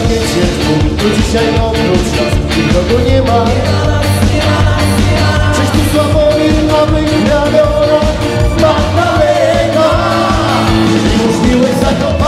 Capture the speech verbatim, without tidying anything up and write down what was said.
świecie twój, to dzisiaj oprócz nas nikogo nie ma. Cześć tu Sławomir, a wygrana Magdalena. Miłość, miłość, zakochana.